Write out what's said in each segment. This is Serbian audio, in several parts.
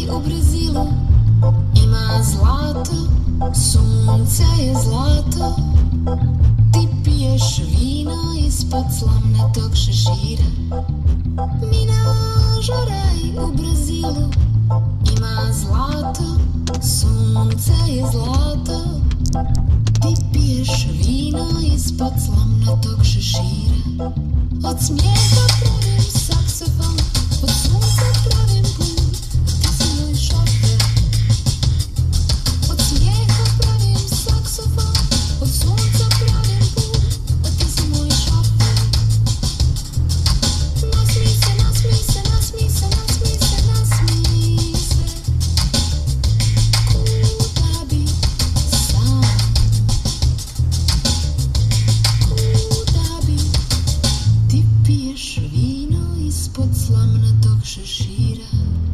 u Brazilu ima zlato, sunce je zlato. Ti piješ vino ispod slamnatog šešira. Minažoraj u Brazilu ima zlato, sunce je zlato. Ti piješ vino ispod slamnatog šešira. Od smijeha pravim saksofon, od sunca pravim put. Ti si moj šofer. Od smijeha pravim saksofon, od sunca pravim put. Ti si moj šofer. Nasmij se, nasmij se, nasmij se, nasmij se, nasmij se. Kuda bi sam, kuda bi. Ti piješ vino ispod slamnatog šešira.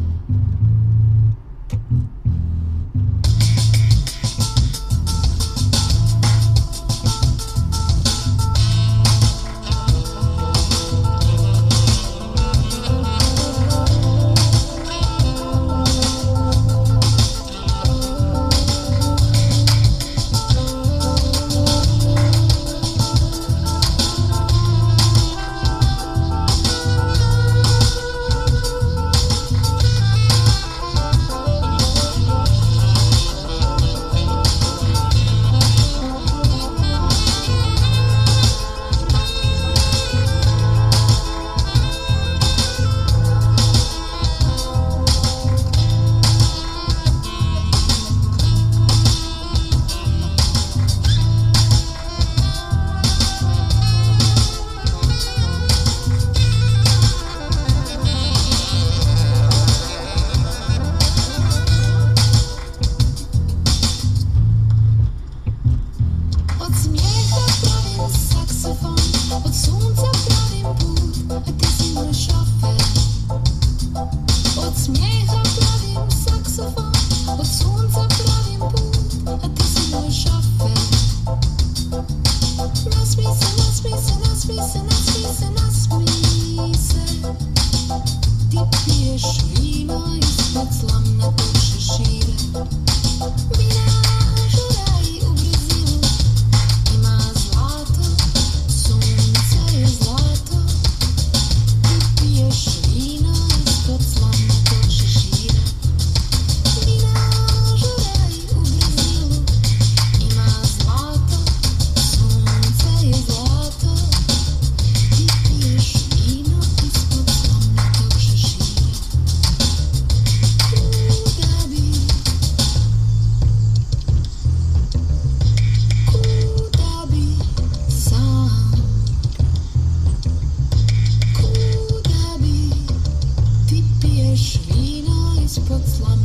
Od smijeha pravim saksofon, od sunca pravim put, a ti si moj šofer. Od smijeha pravim saksofon, od sunca pravim put, a ti si moj šofer. Nasmij se, nasmij se, nasmij se, nasmij se, nasmij se. Ti piješ vino ispod slamnatog šešira. Minažoraj u Brazilu ima zlato, sunce je zlato. Ti piješ vino ispod slamnatog šešira. Minažoraj u Brazilu ima zlato, sunce je zlato. Ti piješ vino ispod slamnatog šešira. Kuda bi, kuda bi sam, kuda bi. Ti piješ vino ispod slamnatog